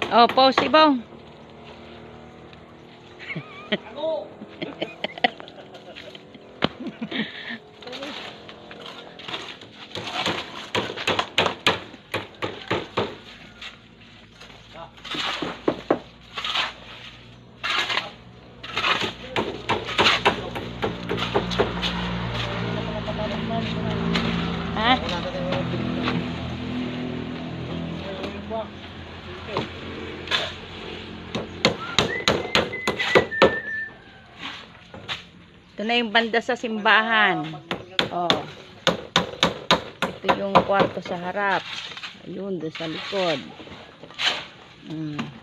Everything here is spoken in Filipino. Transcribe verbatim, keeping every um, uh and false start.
Oh, pause Ibong. Ha? Ito na yung banda sa simbahan. Oh. Ito yung kwarto sa harap. Ayun, doon sa likod. Hmm.